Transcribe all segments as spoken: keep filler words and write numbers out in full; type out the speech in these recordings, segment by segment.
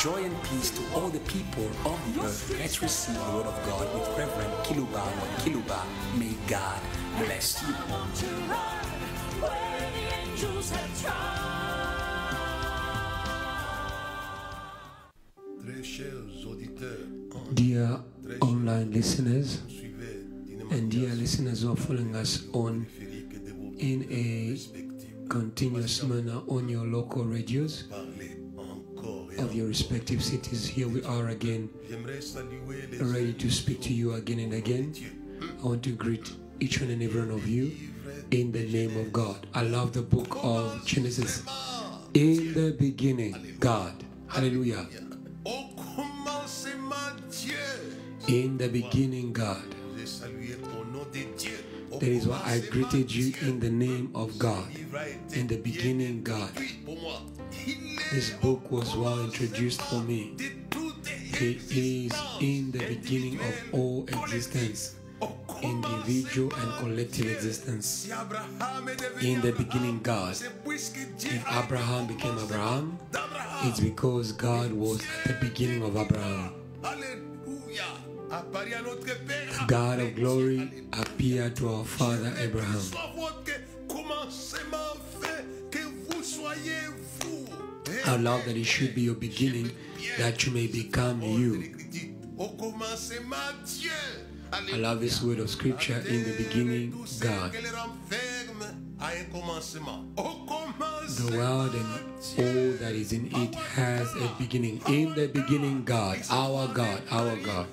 Joy and peace to all the people of the earth. Let's receive the word of God with Reverend Kiluba or Kiluba. May God bless you. Dear online listeners and dear listeners who are following us on in a continuous manner on your local radios of your respective cities, here we are again, ready to speak to you again and again. I want to greet each and every one of you in the name of God. I love the book of Genesis. In the beginning, God. Hallelujah. In the beginning, God. That is why I greeted you in the name of God. In the beginning, God. This book was well introduced for me. It is in the beginning of all existence, individual and collective existence. In the beginning, God. If Abraham became Abraham, it's because God was at the beginning of Abraham. The God of glory appeared to our father Abraham. I love that it should be your beginning, that you may become you. I love this word of scripture, in the beginning, God. The world and all that is in it has a beginning. In the beginning, God, our God, our God.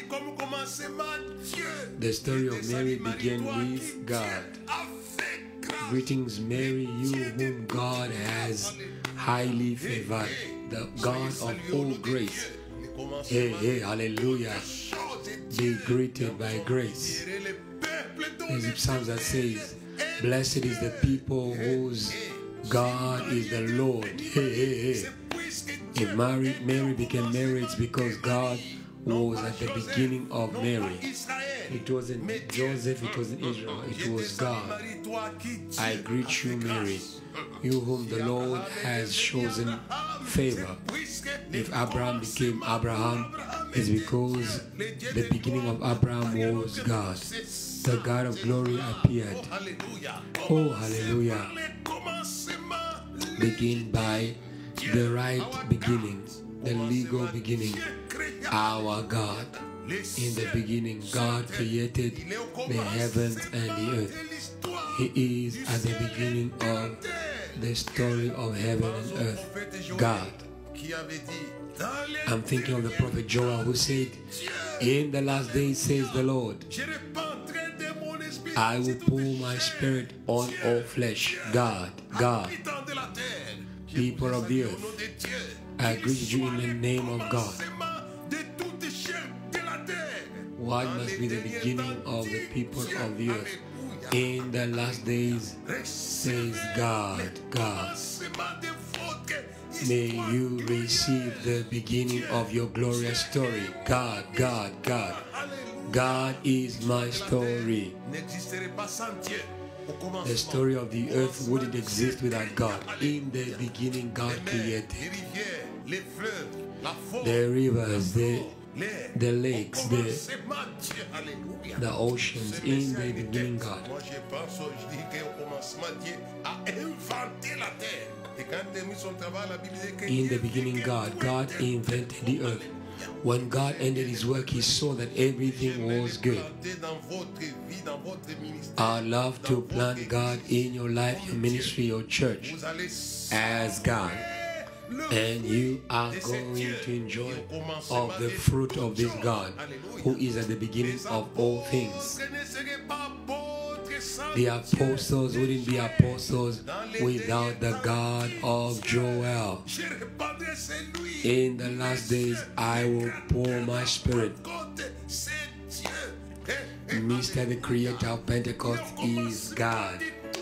The story of Mary began with God. Greetings, Mary, you whom God has highly favored, the God of all grace. Hey, hey, hallelujah. Be greeted by grace. There's a psalm that says, blessed is the people whose God is the Lord. Hey, hey, hey. If Mary, Mary became Mary, it's because God was at the beginning of Mary. It wasn't Joseph, it wasn't Israel, it was God. I greet you, Mary, you whom the Lord has chosen favor. If Abraham became Abraham, it's because the beginning of Abraham was God. The God of glory appeared. Oh, hallelujah. Begin by the right beginning, the legal beginning. Our God. In the beginning, God created the heavens and the earth. He is at the beginning of the story of heaven and earth. God. I'm thinking of the prophet Joel, who said, in the last days, says the Lord, I will pour my spirit on all flesh. God, God, people of the earth, I greet you in the name of God. What must be the beginning of the people of the earth? In the last days, says God, God. May you receive the beginning of your glorious story. God, God, God. God is my story. The story of the earth wouldn't exist without God. In the beginning, God created the rivers, the the lakes, the, the oceans. In the beginning, God. In the beginning, God, God invented the earth. When God ended his work, he saw that everything was good. I love to plant God in your life, your ministry, your church as God. And you are going to enjoy of the fruit of this God, who is at the beginning of all things. The apostles wouldn't be apostles without the God of Joel. In the last days, I will pour my spirit. Mister the Creator of Pentecost is God.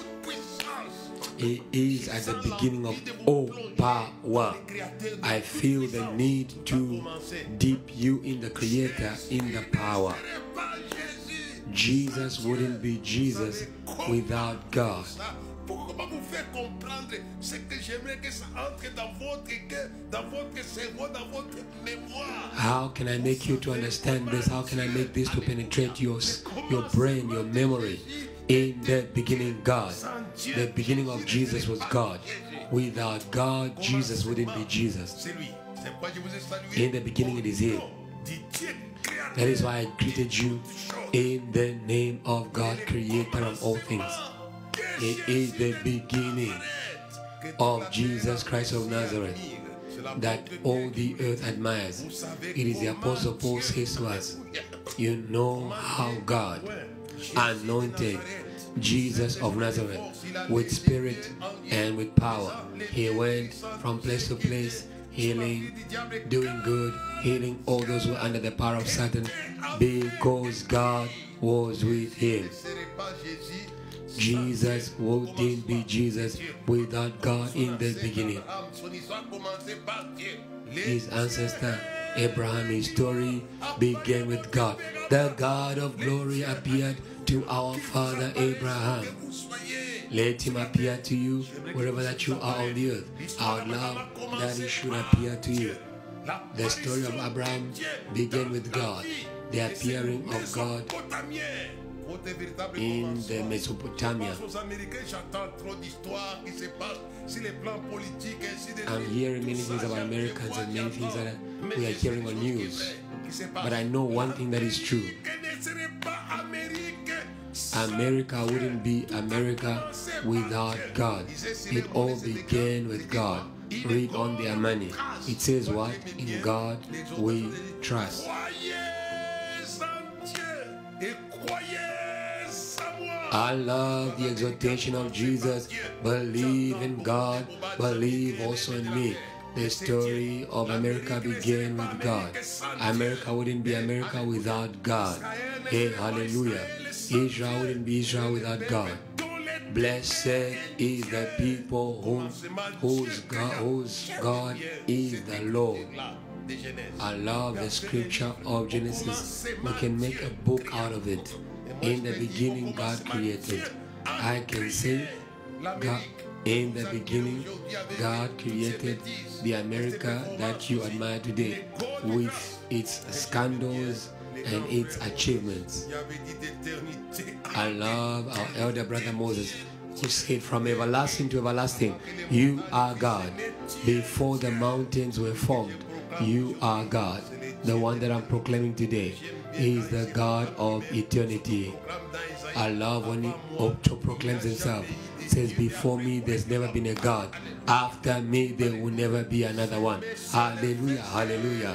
He is at the beginning of all power. I feel the need to dip you in the Creator, in the power. Jesus wouldn't be Jesus without God. Comment vous faire comprendre ce que j'aimerais que ça entre dans votre cœur, dans votre cerveau, dans votre mémoire? How can I make you to understand this? How can I make this to penetrate your, your brain, your memory? In the beginning, God. The beginning of Jesus was God. Without God, Jesus wouldn't be Jesus. In the beginning, it is Him. That is why I greeted you in the name of God, creator of all things. It is the beginning of Jesus Christ of Nazareth that all the earth admires. It is the Apostle Paul says to us, you know how God anointed Jesus of Nazareth with spirit and with power. He went from place to place, healing, doing good, healing all those who are under the power of Satan, because God was with him. Jesus wouldn't be Jesus without God in the beginning. His ancestor Abraham, his story began with God. The God of glory appeared to our father Abraham. Let him appear to you wherever that you are on the earth. I would love that he should appear to you. The story of Abraham began with God, the appearing of God in the Mesopotamia. I'm hearing many things about Americans and many things that we are hearing on news. But I know one thing that is true. America wouldn't be America without God. It all began with God. Read on their money. It says what? In God we trust. I love the exhortation of Jesus. Believe in God, believe also in me. The story of America began with God. America wouldn't be America without God. Hey, hallelujah. Israel wouldn't be Israel without God. Blessed is the people whom, whose, God, whose God is the Lord. I love the scripture of Genesis. We can make a book out of it. In the beginning, God created. I can say, God, in the beginning, God created the America that you admire today with its scandals and its achievements. I love our elder brother Moses, who said, from everlasting to everlasting, you are God. Before the mountains were formed, you are God. The one that I'm proclaiming today is the God of eternity. I love when he also proclaims himself. Says, before me there's never been a God. After me there will never be another one. Hallelujah, hallelujah.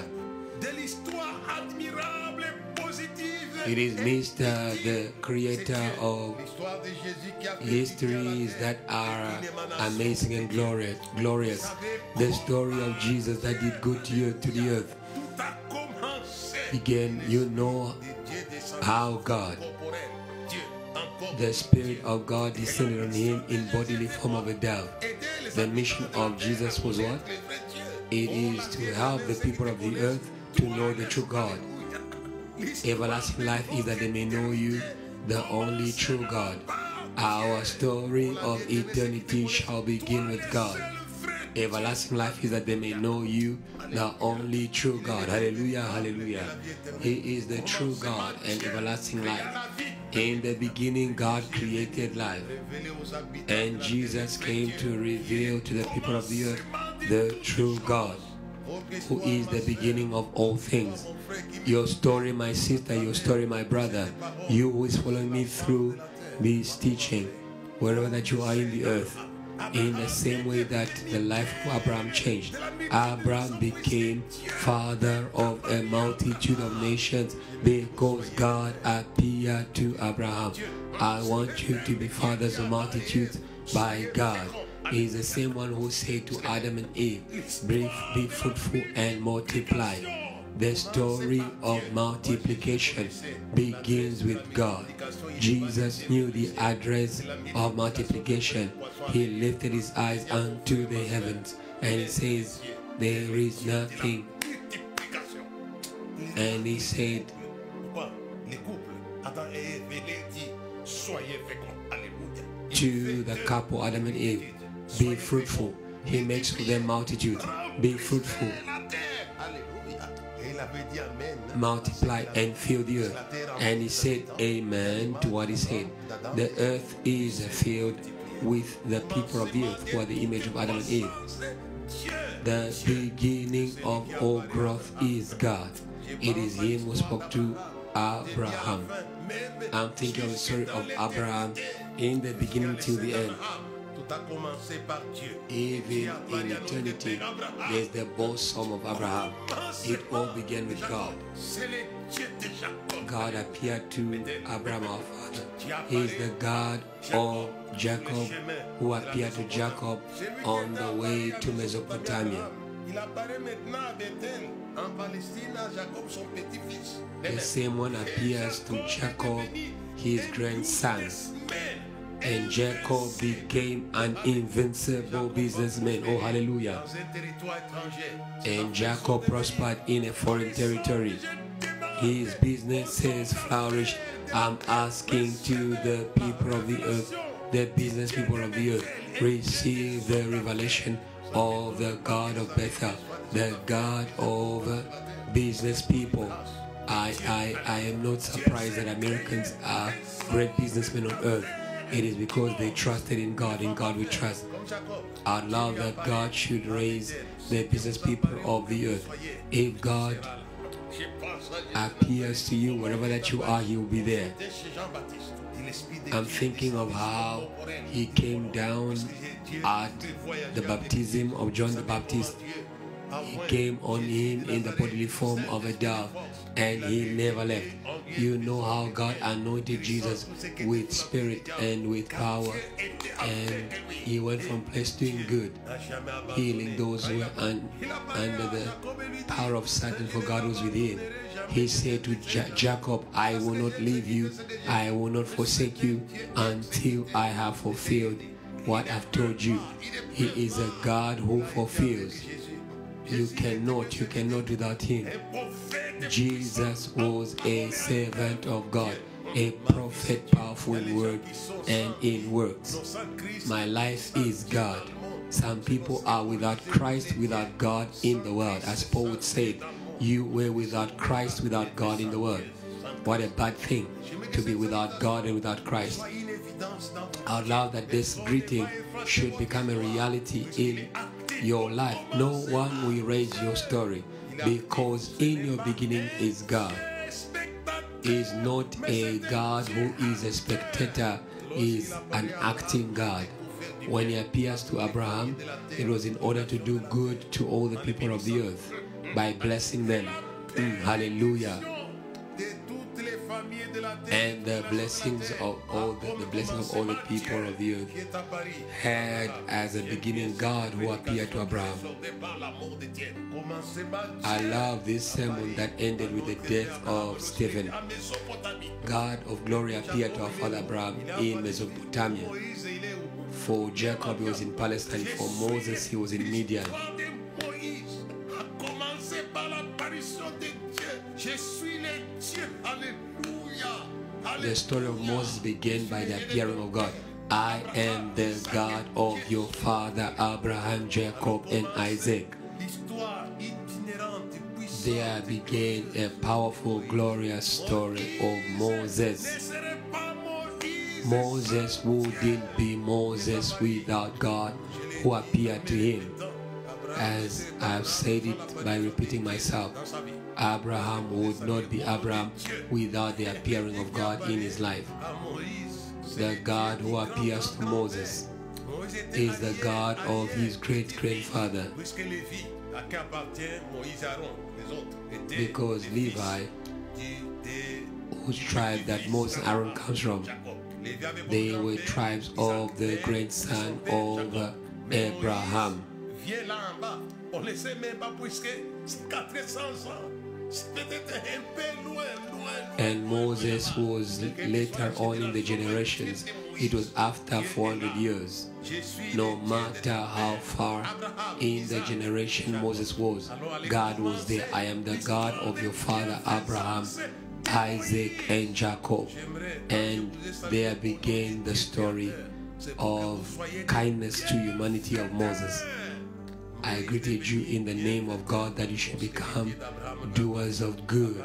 It is Mister the creator of histories that are amazing and glorious. glorious. The story of Jesus that did good to you, to the earth. Again, you know how God, the Spirit of God descended on him in bodily form of a dove. The mission of Jesus was what? It is to help the people of the earth to know the true God. Everlasting life is that they may know you, the only true God. Our story of eternity shall begin with God. Everlasting life is that they may know you, the only true God. Hallelujah, hallelujah. He is the true God and everlasting life. In the beginning, God created life. And Jesus came to reveal to the people of the earth the true God, who is the beginning of all things. Your story, my sister, your story, my brother, you who is following me through this teaching, wherever that you are in the earth, in the same way that the life of Abraham changed. Abraham became father of a multitude of nations because God appeared to Abraham. I want you to be fathers of multitudes by God. He is the same one who said to Adam and Eve, be, be fruitful and multiply. The story of multiplication begins with God. Jesus knew the address of multiplication. He lifted his eyes unto the heavens and he says, there is nothing. And he said, to the couple Adam and Eve, be fruitful. He makes of them multitude. Be fruitful, multiply and fill the earth. And he said amen to what he said. The earth is filled with the people of the earth who are the image of Adam and Eve. The beginning of all growth is God. It is him who spoke to Abraham. I'm thinking of the story of Abraham in the beginning till the end. Even in eternity, there's the bosom of Abraham. It all began with God. God appeared to Abraham our father. He is the God of Jacob, who appeared to Jacob on the way to Mesopotamia. The same one appears to Jacob, his grandson. And Jacob became an invincible businessman. Oh, hallelujah. And Jacob prospered in a foreign territory. His businesses flourished. I'm asking to the people of the earth, the business people of the earth, receive the revelation of the God of Bethel, the God of business people. I, I, I am not surprised that Americans are great businessmen on earth. It is because they trusted in God. In God we trust. I love that God should raise the business people of the earth. If God appears to you, wherever that you are, he will be there. I'm thinking of how he came down at the baptism of John the Baptist. He came on him in the bodily form of a dove, and he never left. You know how God anointed Jesus with spirit and with power, and he went from place doing good, healing those who were un under the power of Satan, for God was with him. He said to Ja Jacob, I will not leave you, I will not forsake you until I have fulfilled what I've told you. He is a God who fulfills. You cannot, you cannot without him. Jesus was a servant of God, a prophet, powerful in word and in works. My life is God. Some people are without Christ, without God in the world. As Paul would say, you were without Christ, without God in the world. What a bad thing to be without God and without Christ. I love that this greeting should become a reality in your life. No one will erase your story, because in your beginning is God. He is not a God who is a spectator, he is an acting God. When he appears to Abraham, it was in order to do good to all the people of the earth by blessing them. Mm, hallelujah. And the blessings of all the, the blessing of all the people of the earth had as a beginning God who appeared to Abraham. I love this sermon that ended with the death of Stephen. God of glory appeared to our father Abraham in Mesopotamia. For Jacob, he was in Palestine. For Moses, he was in Midian. The story of Moses began by the appearing of God. I am the God of your father Abraham, Jacob, and Isaac. There began a powerful, glorious story of Moses. Moses wouldn't be Moses without God who appeared to him. As I've said it by repeating myself, Abraham would not be Abraham without the appearing of God in his life. The God who appears to Moses is the God of his great-grandfather. Because Levi, whose tribe that Moses and Aaron comes from, they were tribes of the grandson of Abraham. And Moses was later on in the generations. It was after four hundred years. No matter how far in the generation Moses was, God was there. I am the God of your father Abraham, Isaac, and Jacob. And there began the story of kindness to humanity of Moses. I greeted you in the name of God that you should become doers of good.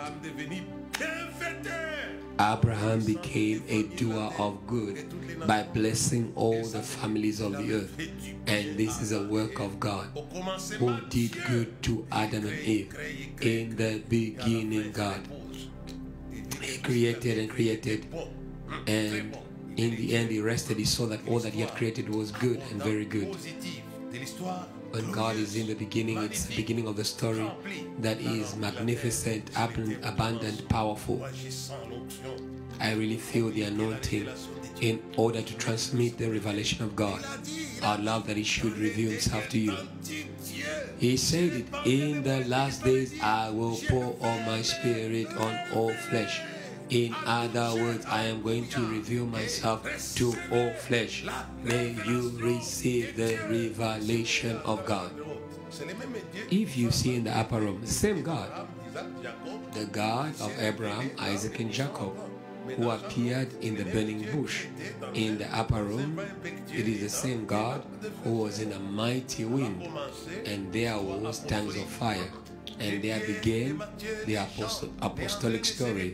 Abraham became a doer of good by blessing all the families of the earth. And this is a work of God, who did good to Adam and Eve. In the beginning, God, He created and created, and in the end He rested. He saw that all that He had created was good and very good. When God is in the beginning, it's the beginning of the story that is magnificent, abundant, powerful. I really feel the anointing in order to transmit the revelation of God. I would love that He should reveal Himself to you. He said it, in the last days I will pour all my spirit on all flesh. In other words, I am going to reveal myself to all flesh. May you receive the revelation of God. If you see in the upper room, same God, the God of Abraham, Isaac, and Jacob, who appeared in the burning bush. In the upper room, it is the same God who was in a mighty wind, and there was tongues of fire. And there began the apostle, apostolic story.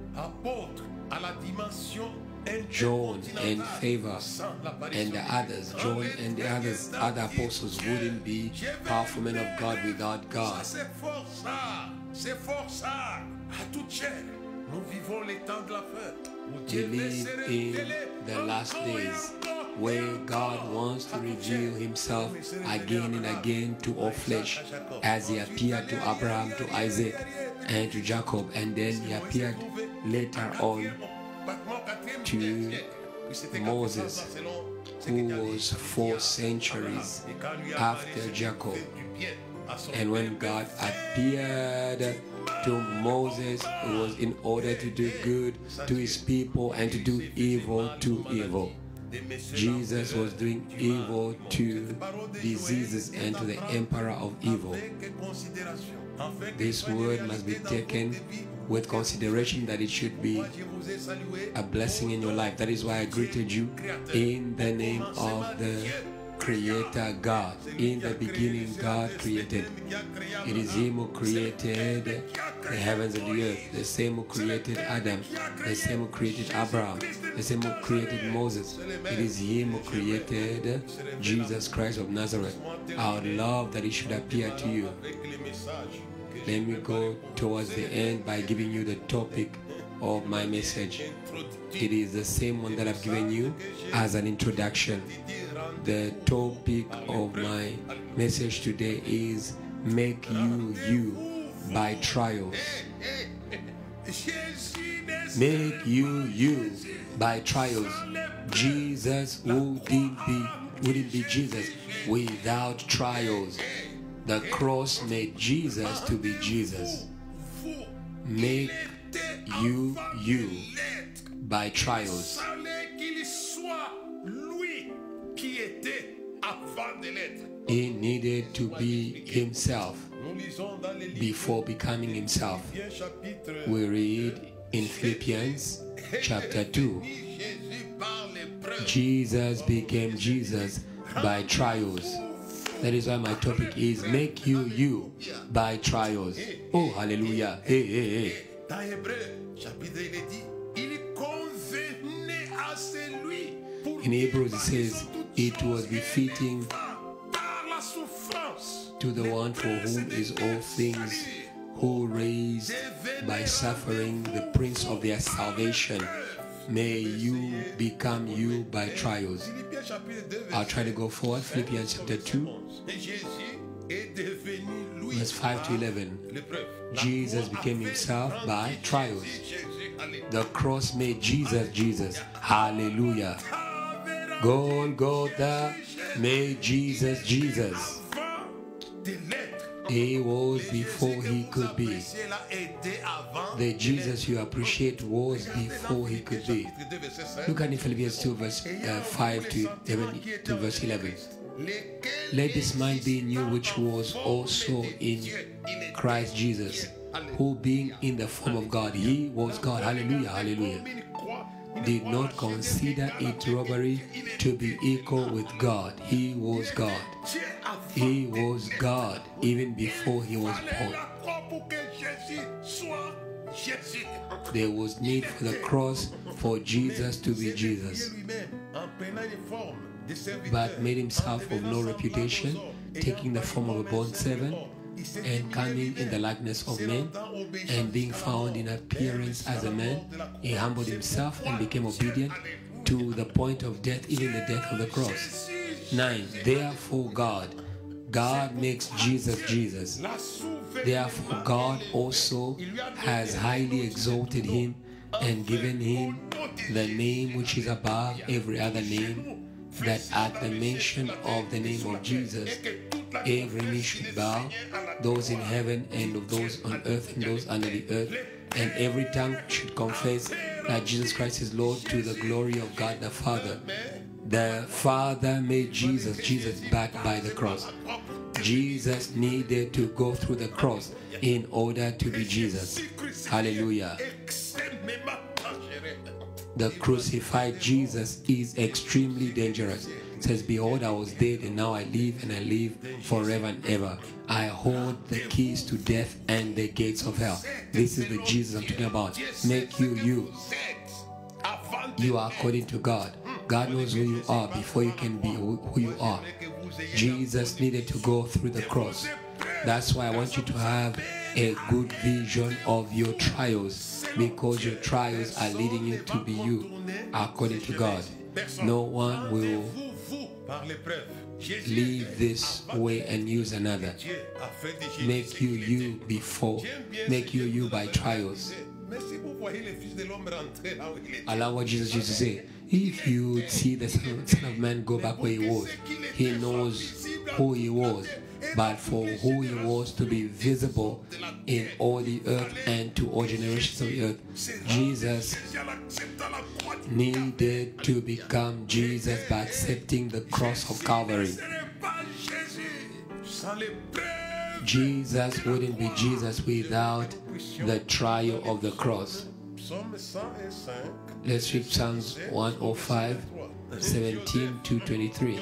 John and Favor and the others, John and the others, other apostles wouldn't be powerful men of God without God. We live in the last days where God wants to reveal Himself again and again to all flesh, as He appeared to Abraham, to Isaac, and to Jacob, and then He appeared later on to Moses, who was four centuries after Jacob. And when God appeared to Moses, it was in order to do good to His people and to do evil to evil. Jesus was doing evil to diseases and to the emperor of evil. This word must be taken with consideration, that it should be a blessing in your life. That is why I greeted you in the name of the Creator God. In the beginning, God created. It is Him who created the heavens and the earth, the same who created Adam, the same who created Abraham, the same who created Moses. It is Him who created Jesus Christ of Nazareth. I would love that He should appear to you. Let me go towards the end by giving you the topic of my message. It is the same one that I've given you as an introduction. The topic of my message today is make you you by trials. Make you you by trials. Jesus wouldn't be, wouldn't be Jesus without trials. The cross made Jesus to be Jesus. Make you you by trials. He needed to be Himself before becoming Himself. We read in Philippians chapter two, Jesus became Jesus by trials. That is why my topic is make you you by trials. Oh, hallelujah. Hey, hey, hey. In Hebrews it says, it was befitting to the one for whom is all things, who raised by suffering the Prince of their salvation. May you become you by trials. I'll try to go forward. Philippians chapter two, verse five to eleven. Jesus became Himself by trials. The cross made Jesus Jesus. Hallelujah. Golgotha made Jesus Jesus. He was before He could be. The Jesus you appreciate was before He could be. Look at in Philippians two, verse uh, five to, to verse eleven. Let this mind be in you, which was also in Christ Jesus, who being in the form of God, He was God. Hallelujah, hallelujah. did not consider it robbery to be equal with God. He was God. He was God even before he was born. There was need for the cross for Jesus to be Jesus, but made himself of no reputation, taking the form of a bond servant, and coming in the likeness of men, and being found in appearance as a man, he humbled himself and became obedient to the point of death, even the death of the cross. nine. Therefore God, God makes Jesus Jesus. Therefore God also has highly exalted him and given him the name which is above every other name, that at the mention of the name of Jesus every knee should bow, those in heaven and of those on earth and those under the earth, and every tongue should confess that Jesus Christ is Lord, to the glory of God the Father. The Father made Jesus Jesus back by the cross. Jesus needed to go through the cross in order to be Jesus. Hallelujah. The crucified Jesus is extremely dangerous. It says, behold, I was dead and now I live, and I live forever and ever. I hold the keys to death and the gates of hell. This is the Jesus I'm talking about. Make you you. You are according to God. God knows who you are before you can be who you are. Jesus needed to go through the cross. That's why I want you to have a good vision of your trials, because your trials are leading you to be you according to God. No one will leave this way and use another. Make you you before, make you you by trials. Allow what Jesus used to say. If you see the Son of Man go back where he was, he knows who he was. But for who he was to be visible in all the earth and to all generations of the earth, Jesus needed to become Jesus by accepting the cross of Calvary. Jesus wouldn't be Jesus without the trial of the cross. Let's read Psalms one oh five, seventeen to twenty-three.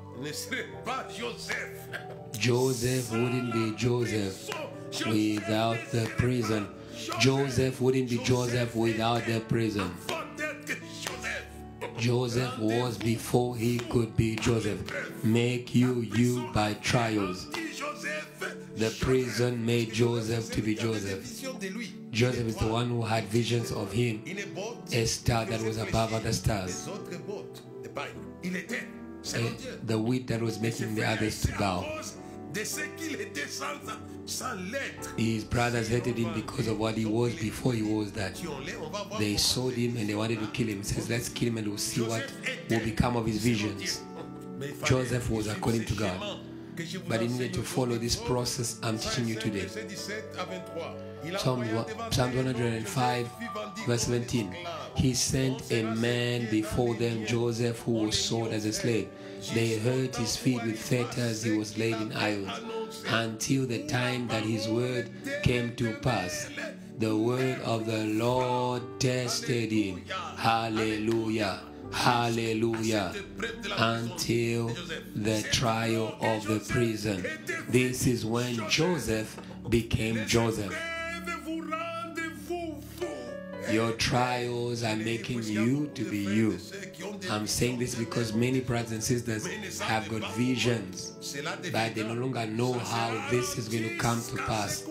Joseph wouldn't be Joseph without the prison. Joseph wouldn't be Joseph without the prison. Joseph was before he could be Joseph. Make you you by trials. The prison made Joseph to be Joseph. Joseph is the one who had visions of him, a star that was above other stars, a, the wheat that was making the others to bow. His brothers hated him because of what he was before he was that. They sold him and they wanted to kill him. He says, let's kill him and we'll see what will become of his visions. Joseph was according to God, but he needed to follow this process I'm teaching you today. Psalm one hundred five, verse seventeen. He sent a man before them, Joseph, who was sold as a slave. They hurt his feet with fetters, he was laid in irons, until the time that his word came to pass. The word of the Lord tested him. Hallelujah. Hallelujah. Until the trial of the prison. This is when Joseph became Joseph. Your trials are making you to be you. I'm saying this because many brothers and sisters have got visions, but they no longer know how this is going to come to pass.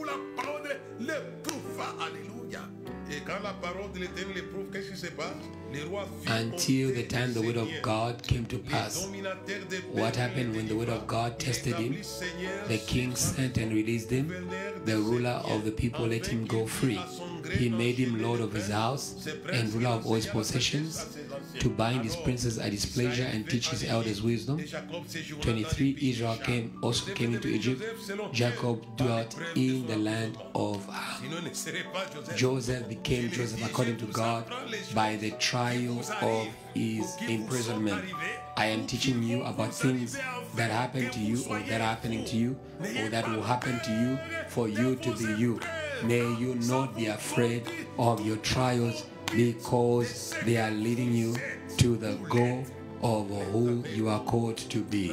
Until the time the word of God came to pass. What happened when the word of God tested him? The king sent and released him. The ruler of the people let him go free. He made him lord of his house and ruler of all his possessions, to bind his princes at his pleasure and teach his elders wisdom. twenty-three. Israel came also came into Egypt. Jacob dwelt in the land of Ham. Joseph became Joseph according to God by the trial of his imprisonment. I am teaching you about things that happen to you, or that are happening to you, or that will happen to you for you to be you. May you not be afraid of your trials, because they are leading you to the goal of who you are called to be.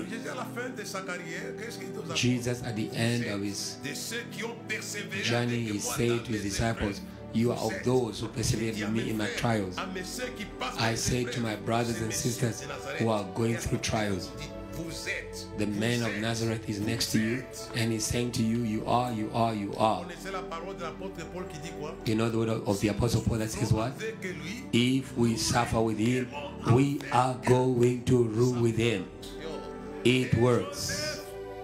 Jesus, at the end of his journey, he said to his disciples, you are of those who persevered with me in my trials. I say to my brothers and sisters who are going through trials, the man of Nazareth is next to you, and he's saying to you, you are, you are, you are. You know the word of the Apostle Paul that says what? If we suffer with him, we are going to rule with him. It works.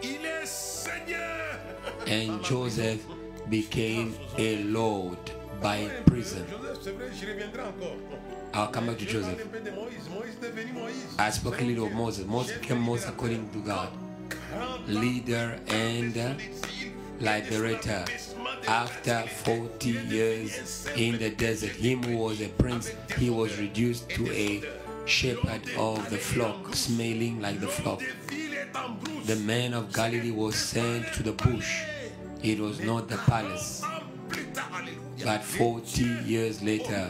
And Joseph became a lord by prison. I'll come back to Joseph. I spoke a little of Moses. Moses became Moses according to God. Leader and liberator. After forty years in the desert, him who was a prince, he was reduced to a shepherd of the flock, smelling like the flock. The man of Galilee was sent to the bush. It was not the palace. But forty years later,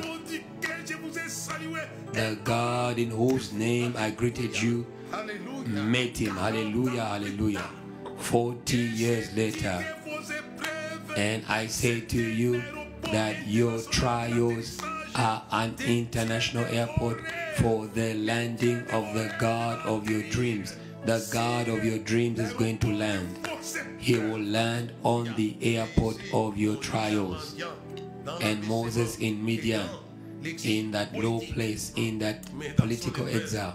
the God in whose name I greeted you met him. Hallelujah, hallelujah. forty years later, and I say to you that your trials are an international airport for the landing of the God of your dreams. The God of your dreams is going to land. He will land on the airport of your trials. And Moses in Midian, in that low place, in that political exile,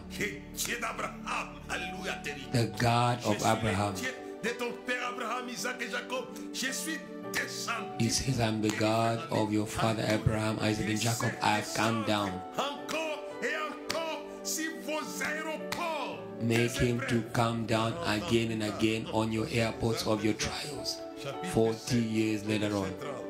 the God of Abraham, he says, I'm the God of your father Abraham, Isaac, and Jacob. I have come down. Make him to come down again and again on your airports of your trials. forty years later on.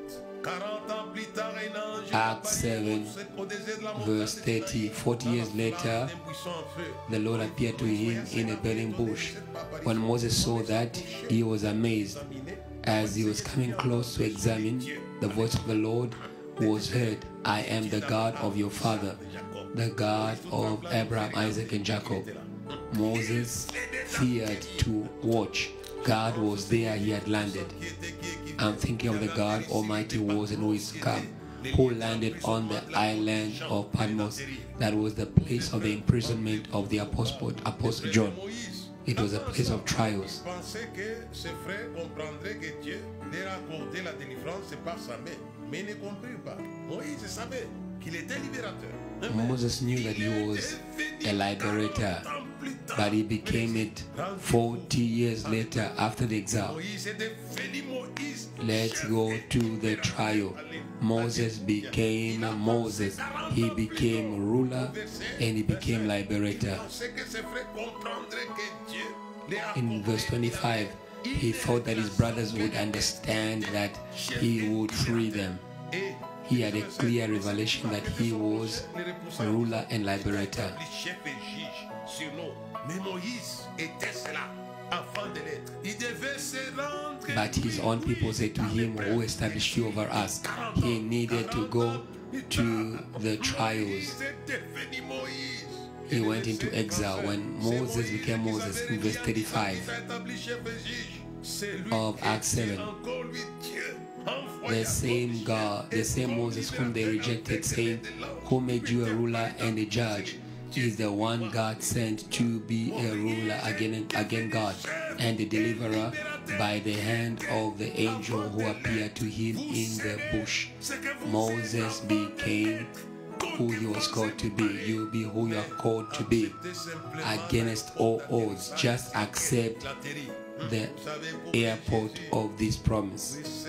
Acts seven, verse thirty. forty years later, the Lord appeared to him in a burning bush. When Moses saw that, he was amazed. As he was coming close to examine, the voice of the Lord was heard. I am the God of your father, the God of Abraham, Isaac, and Jacob. Moses feared to watch. God was there, he had landed. I'm thinking of the God Almighty was and who is to come, who landed on the island of Patmos. That was the place of the imprisonment of the Apostle, Apostle John. It was a place of trials. Moses knew that he was a liberator, but he became it forty years later after the exile. Let's go to the trial. Moses became Moses. He became ruler and he became liberator. In verse twenty-five, he thought that his brothers would understand that he would free them. He had a clear revelation that he was ruler and liberator. But his own people said to him, who established you over us? He needed to go to the trials. He went into exile. When Moses became Moses, in verse thirty-five of Acts seven, the same God, the same Moses whom they rejected, saying, who made you a ruler and a judge, is the one God sent to be a ruler again, again God, and a deliverer by the hand of the angel who appeared to him in the bush. Moses became who he was called to be. You be who you are called to be. Against all odds, just accept the airport of this promise.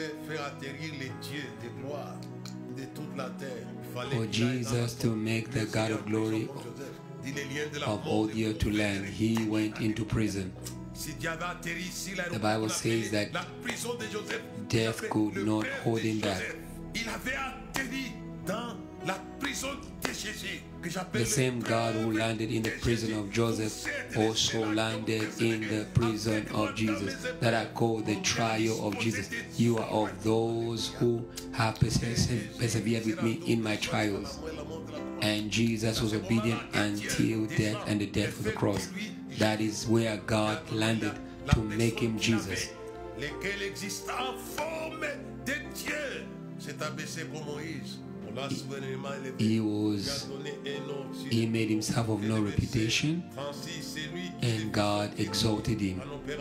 For Jesus to make the God of glory of all the earth to land, he went into prison. The Bible says that death could not hold him back. la prison de Jésus, que j'appelle The same God who landed in the prison of Joseph also landed in the prison of Jesus, that I call the trial of Jesus. You are of those who have persevered with me in my trials. And Jesus was obedient until death and the death of the cross. That is where God landed to make him Jesus. lesquels existent en forme de Dieu. C'est abaissé pour Moïse. He was, he made himself of no reputation, and God exalted him.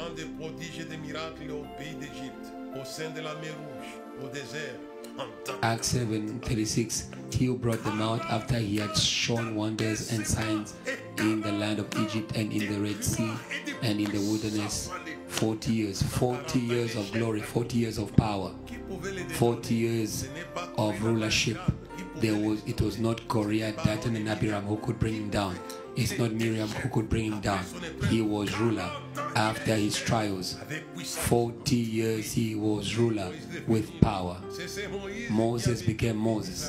Acts seven thirty-six, he who brought them out after he had shown wonders and signs in the land of Egypt and in the Red Sea and in the wilderness. forty years, forty years of glory, forty years of power, forty years of rulership. There was, it was not Korea, Dathan and Abiram who could bring him down. It's not Miriam who could bring him down. He was ruler after his trials. forty years he was ruler with power. Moses became Moses.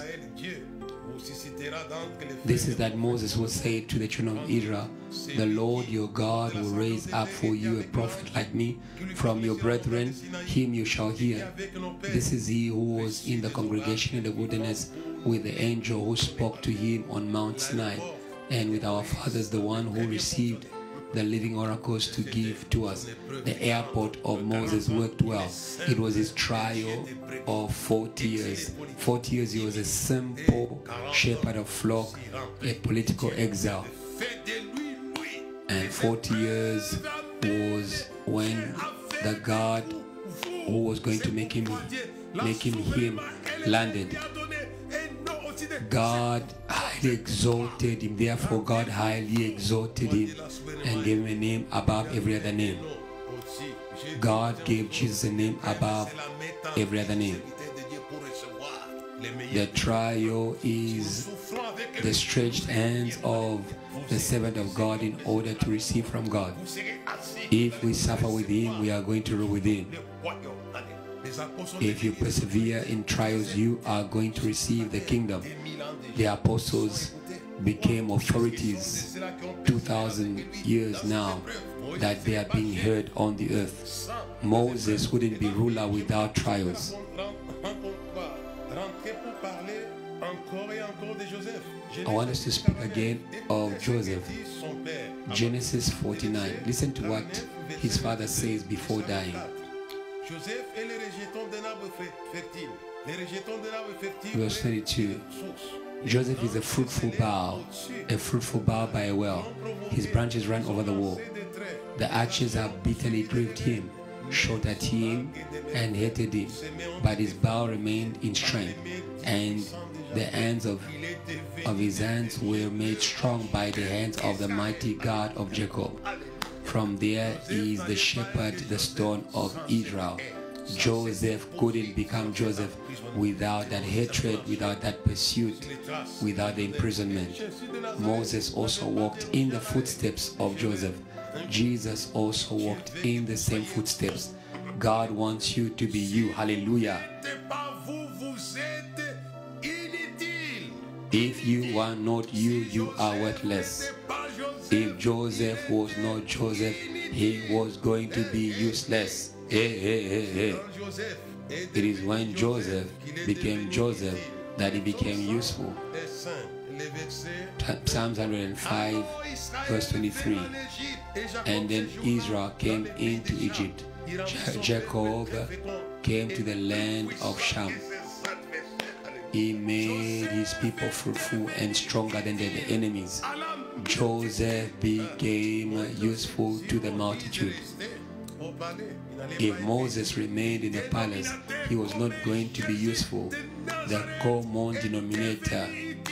This is that Moses will say to the children of Israel, the Lord your God will raise up for you a prophet like me from your brethren, him you shall hear. This is he who was in the congregation in the wilderness with the angel who spoke to him on Mount Sinai, and with our fathers, the one who received the living oracles to give to us. The airport of Moses worked well. It was his trial of forty years. forty years he was a simple shepherd of flock, a political exile. And forty years was when the God who was going to make him make him him landed. God highly exalted him. Therefore, God highly exalted him and gave him a name above every other name. God gave Jesus a name above every other name. The trial is the stretched hands of the servant of God in order to receive from God. If we suffer with him, we are going to rule with him. If you persevere in trials, you are going to receive the kingdom. The apostles became authorities two thousand years now that they are being heard on the earth. Moses wouldn't be ruler without trials. I want us to speak again of Joseph. Genesis forty-nine. Listen to what his father says before dying. Verse thirty-two. Joseph is a fruitful bough, a fruitful bough by a well. His branches ran over the wall. The archers have bitterly grieved him, shot at him, and hated him. But his bough remained in strength, and the hands of, of his hands were made strong by the hands of the mighty God of Jacob. From there is the shepherd, the stone of Israel. Joseph couldn't become Joseph without that hatred, without that pursuit, without the imprisonment. Moses also walked in the footsteps of Joseph. Jesus also walked in the same footsteps. God wants you to be you. Hallelujah. If you are not you, you are worthless. If Joseph was not Joseph, he was going to be useless. Hey, hey, hey, hey. It is when Joseph became Joseph that he became useful. Psalms one hundred five, verse twenty-three. And then Israel came into Egypt. Jacob came to the land of Shem. He made his people fruitful and stronger than their enemies. Joseph became useful to the multitude. If Moses remained in the palace, he was not going to be useful. The common denominator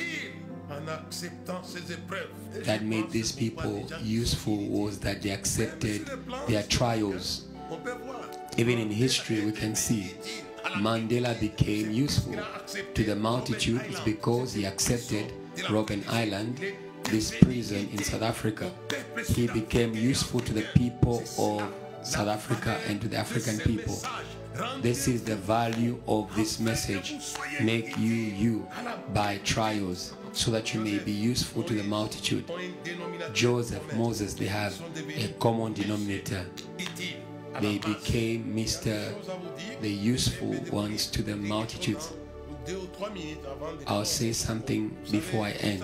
that made these people useful was that they accepted their trials. Even in history, we can see Mandela became useful to the multitude is because he accepted Robben Island, this prison in South Africa. He became useful to the people of South Africa and to the African people. This is the value of this message. Make you you by trials, so that you may be useful to the multitude. Joseph, Moses, they have a common denominator. They became Mister the useful ones to the multitudes. I'll say something before I end.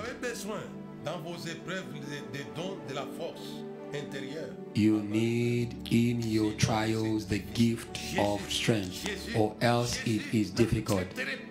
You need in your trials the gift of strength, or else it is difficult.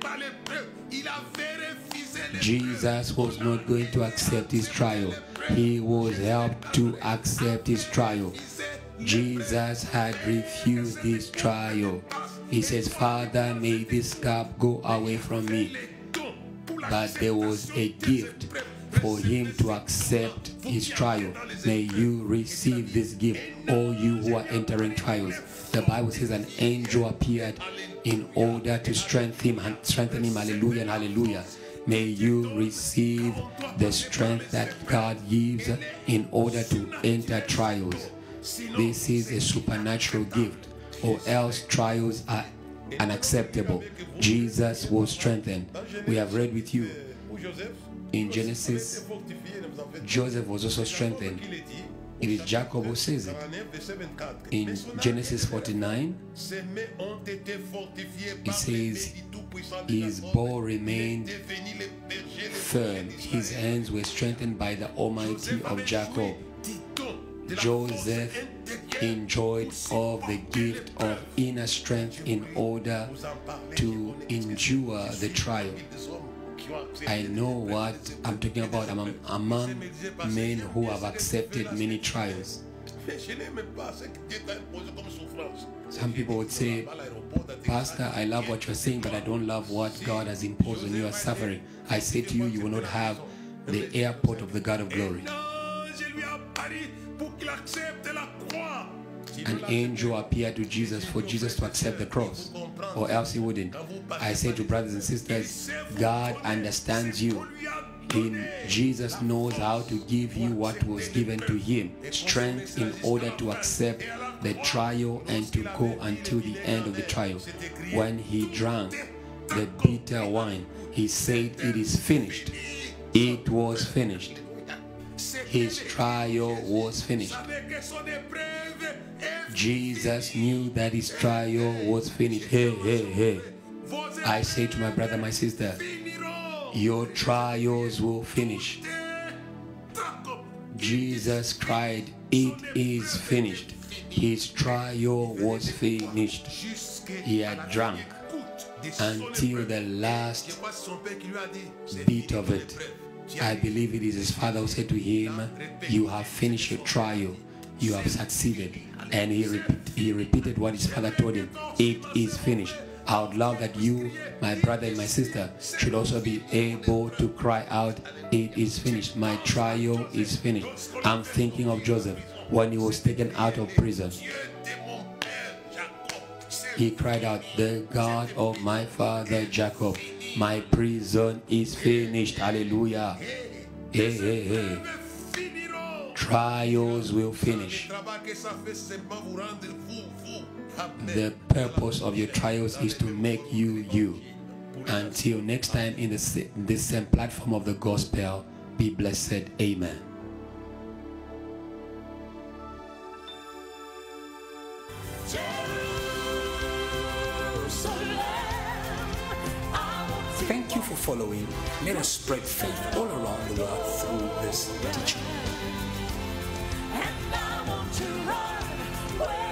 Jesus was not going to accept his trial. He was helped to accept his trial. Jesus had refused his trial. He says, Father, may this cup go away from me. But there was a gift for him to accept his trial. May you receive this gift, all you who are entering trials. The Bible says an angel appeared in order to strengthen him, strengthen him, hallelujah and hallelujah. May you receive the strength that God gives in order to enter trials. This is a supernatural gift, or else trials are unacceptable. Jesus was strengthened. We have read with you in Genesis, Joseph was also strengthened. It is Jacob who says it. In Genesis forty-nine, it says, his bow remained firm. His hands were strengthened by the Almighty of Jacob. Joseph enjoyed of the gift of inner strength in order to endure the trial. I know what I'm talking about. I'm among men who have accepted many trials. Some people would say, Pastor, I love what you're saying, but I don't love what God has imposed on you as suffering. I say to you, you will not have the airport of the God of glory. An angel appeared to Jesus for Jesus to accept the cross, or else he wouldn't. I say to brothers and sisters, God understands you. In Jesus knows how to give you what was given to him, strength in order to accept the trial and to go until the end of the trial. When he drank the bitter wine, he said, it is finished. It was finished. His trial was finished. Jesus knew that his trial was finished. Hey, hey, hey. I say to my brother, my sister, your trials will finish. Jesus cried, it is finished. His trial was finished. He had drunk until the last bit of it. I believe it is his father who said to him, you have finished your trial. You have succeeded. And he, repeat, he repeated what his father told him. It is finished. I would love that you, my brother and my sister, should also be able to cry out, it is finished. My trial is finished. I'm thinking of Joseph when he was taken out of prison. He cried out, the God of my father Jacob, my prison is finished. Hallelujah. Hey, hey, hey. Trials will finish. The purpose of your trials is to make you you. Until next time in this, this same platform of the gospel, be blessed. Amen. Thank you for following. Let us spread faith all around the world through this teaching. And I want to run where